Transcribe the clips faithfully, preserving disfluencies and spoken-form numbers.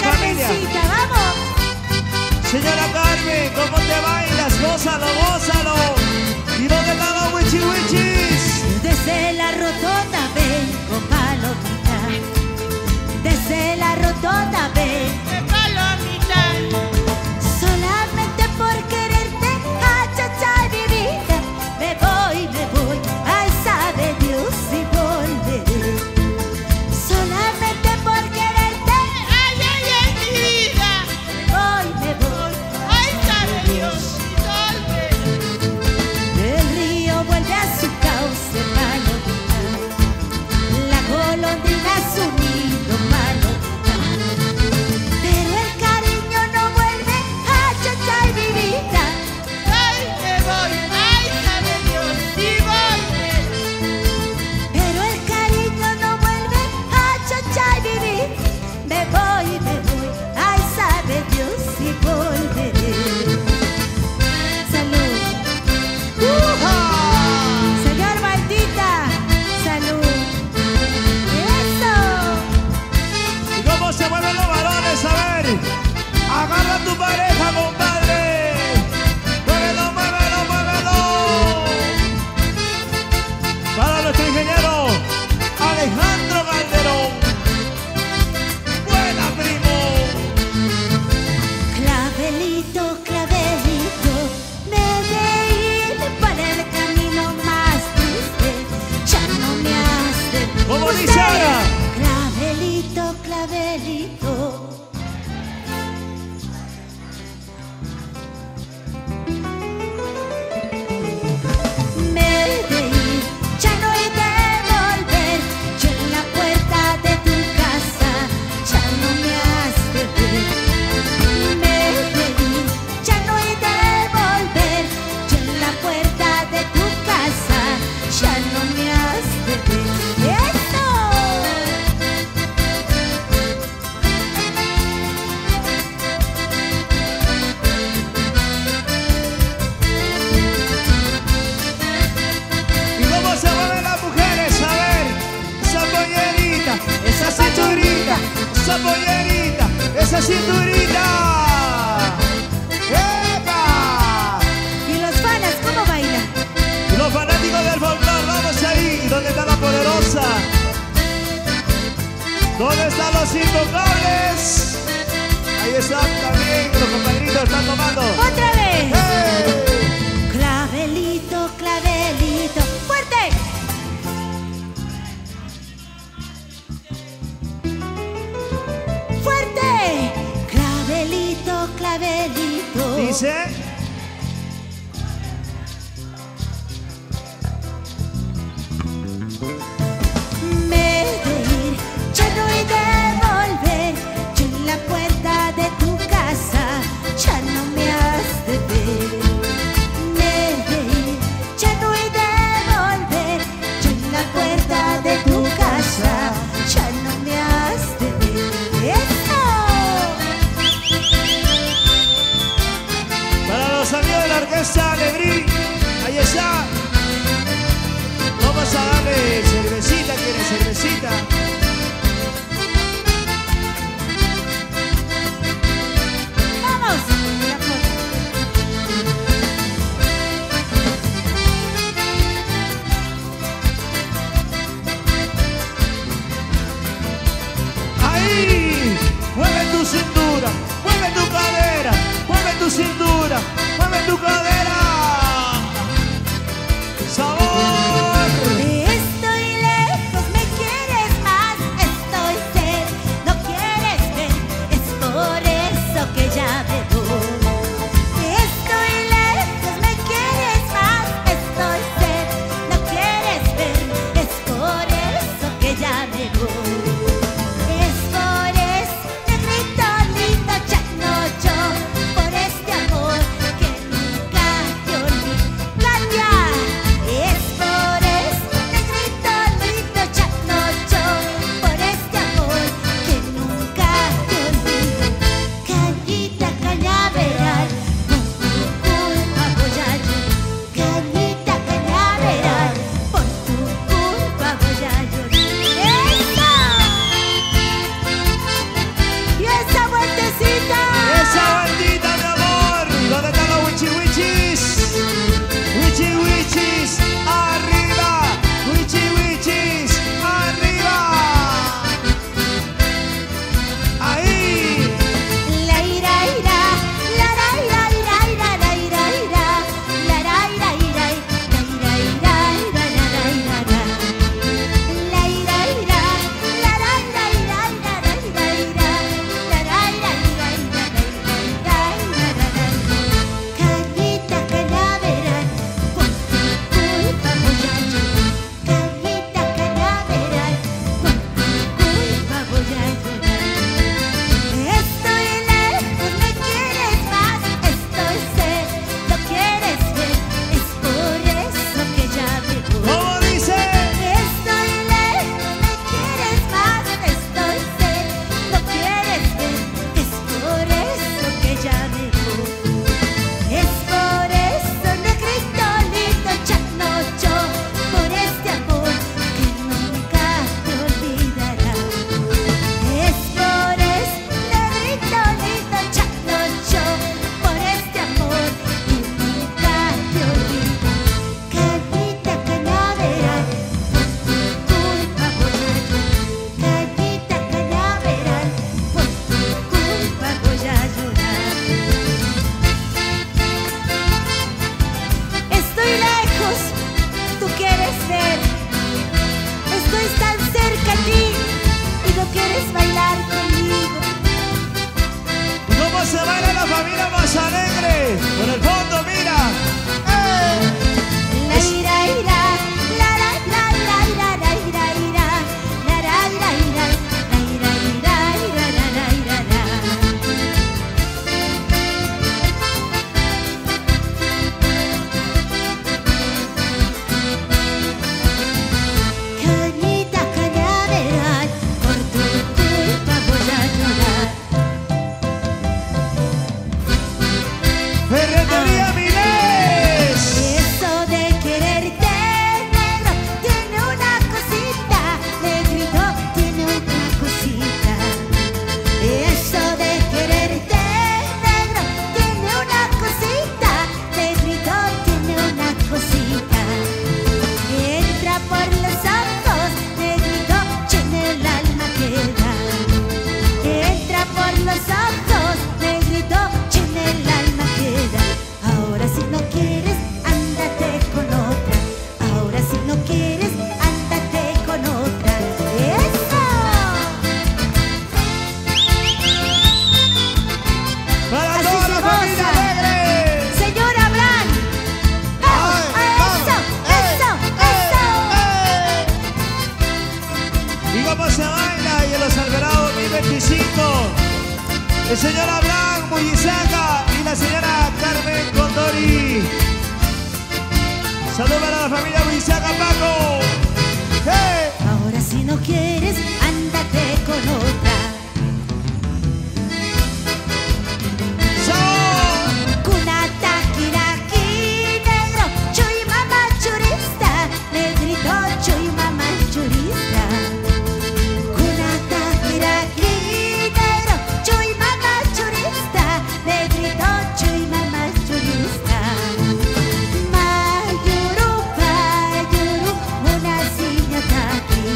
familia. ¡Vamos! Señora Carmen, ¿cómo te bailas? Gózalo, gózalo. ¿Y dónde están los wichi wichis? Desde la rotonda vengo palomita. Desde la rotonda vengo palomita. Solamente por quererte, achachar mi vida. Me voy, me voy, ay sabe Dios si volveré. Solamente por quererte, ay, ay, ay, mi vida. Me voy, me voy, ay sabe Dios si volveré. El río vuelve a su cauce, palomita. La golondrina a su nido, palomita. Pero el cariño no vuelve, achachar mi vida. Ay, me voy, ay sabe Dios si volveré. Pero el cariño no vuelve, achachar mi vida. Me voy, me voy, ay sabe Dios si volveré. Salud. ¡Uja! Señor Maldita, salud. Eso. ¿Y cómo se mueven los varones? A ver, agarra a tu pareja, compadre. Muévelo, muévelo, muévelo. Para nuestro ingeniero Alejandro Calderón. Buena, primo. Clavelito, clavelito, me de ir por el camino más triste. Ya no me has de ¿Cómo dice Ustedes, ahora? clavelito, clavelito. Me de ir, ya no he de volver. Yo en la puerta de tu casa, ya no me has de ver. Me de ir, ya no he de volver. Yo en la puerta de tu casa, ya no me has de ver. ¡Eso! ¿Y cómo se mueven las mujeres? A ver, esa pollerita, esa cinturita, esa pollerita, esa cinturita. ¡Epa! ¿Y los panas cómo bailan? Y los fanáticos del folclore, vamos ahí. ¿Y dónde está la poderosa? ¿Dónde están los intocables? Ahí están también, los compadritos están tomando. ¡Otra vez! ¡Hey! Clavelito, clavelito, fuerte. Fuerte. Clavelito, clavelito. Dice. Me de ir, ya no he de volver. Yo en la puerta de tu casa, ya no me has de ver. Me de ir, ya no he de volver. Yo en la puerta de tu casa, ya no me has de ver. ¡Eso! Para se baila la familia más alegre. Por el fondo, mira. ¡Eh! La ira, ira, la la la la ira, la ira, ira, la la ira, ira, la ira, ira, ira, la la ira, la. Cañita, cañaveral, por tu culpa voy a llorar. Ferretería Milés. Eso de quererte, negro, tiene una cosita, negrito, tiene una cosita. Eso de quererte, negro, tiene una cosita, negrito, tiene una cosita. Entra por los ojos, negrito, llena el alma queda. Entra por los ojos, negrito, llena el alma queda. Ahora si no quieres, ándate con otra. Ahora si no quieres, ándate con otra. ¡Eso! Para Así toda se la familia goza. alegre. Señora Blanc. ¡Vamos! Ay, ¡Eso! ¡Eso! ¡Eso! ¿Y cómo se baila? Y en los Alvarados dos mil veinticinco, el señor Abraham Muyizaga y la señora Carmen Condori. Saludos para la familia Muyizaga, Paco. ¡Hey! Ahora si no quieres, ándate con otra. ¡Son! Kunata kiraki, negro, chuy mamá churista, negrito, chuy mamá churista. Kunata kiraki, negro, chuy mamá churista, negrito, chuy mamá churista. Mayuru, mayuru, una silla taki.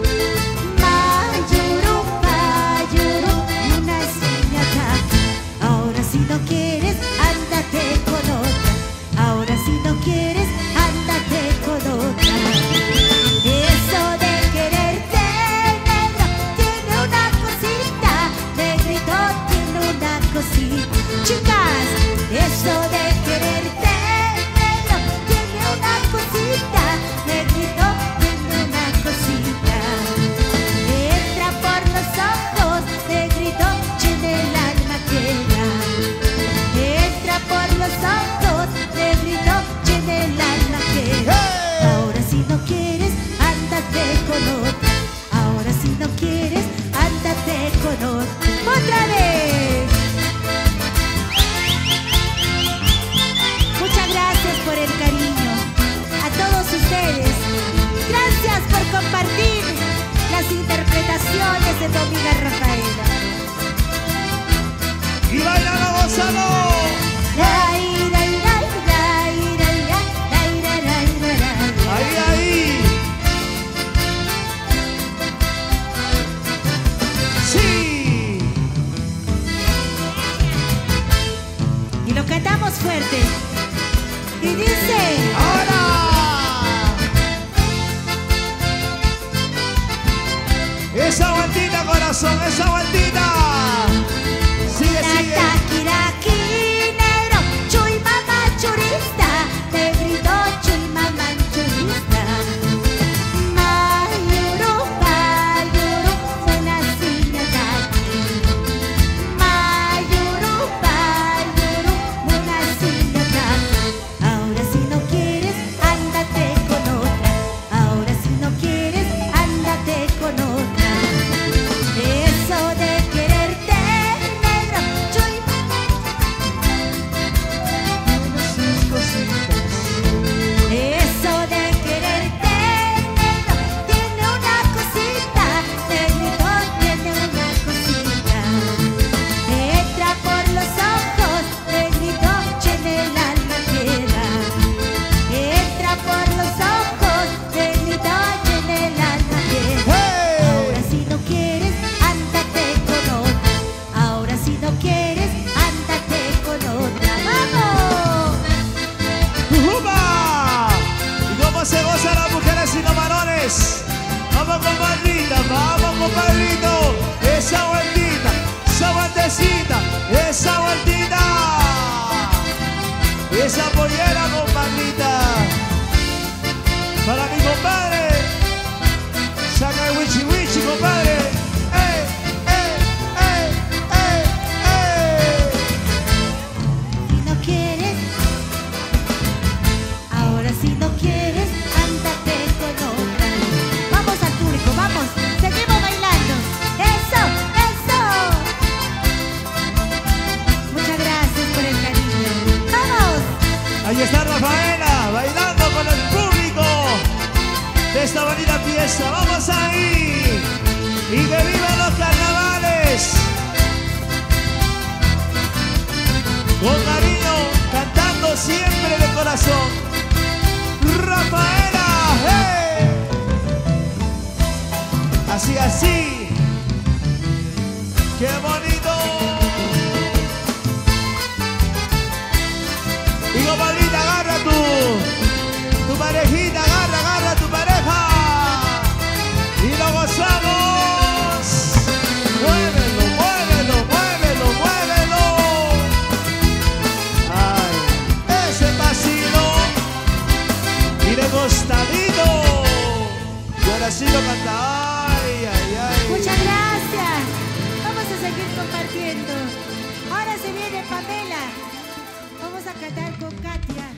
Mayuru, mayuru, una silla taki. Ahora si no quieres, ándate con otra. Ahora si no quieres, ándate con otra. Eso de quererte, negro, tiene una cosita, negrito, tiene una cosita. Chicas, eso de quererte, negro, tiene una cosita, negrito, tiene una cosita. Entra por los ojos, negrito, llena el alma queda. Entra por los ojos, negrito, llena el alma queda. Ahora si no quieres, ándate con otra. Ahora si no quieres, ándate con otra. ¡Otra vez! Muchas gracias por el cariño. A todos ustedes, gracias por compartir las interpretaciones de tu amiga Rafaela. Y bailalo, gózalo. La, ira, ira, ira, ira, ira, la, ira, ira, ira, ira. Ahí, ahí. Sí. Y lo cantamos fuerte. Y dice: Ahora. Esa vueltita, corazón, esa vueltita. Sigue, sigue. Kunata kiraki, negro, chuy mamá churista, negrito, chuy mamá churista. Mayuru, mayuru, una silla taki. Mayuru, mayuru, una silla Ahí está Rafaela bailando con el público de esta bonita fiesta. Vamos ahí y que vivan los carnavales. Con cariño, cantando siempre de corazón. Rafaela, hey. Así, así. Qué bonito. Y compadrita, agarra tu, tu parejita, agarra, agarra tu pareja. Y lo gozamos. Muévelo, muévelo, muévelo, muévelo. Ay, ese pasito. Y de costadito. Y ahora sí lo canta. Ay, ay, ay. Muchas gracias. Vamos a seguir compartiendo. Ahora se viene Pamela. Vamos a cantar con Katia.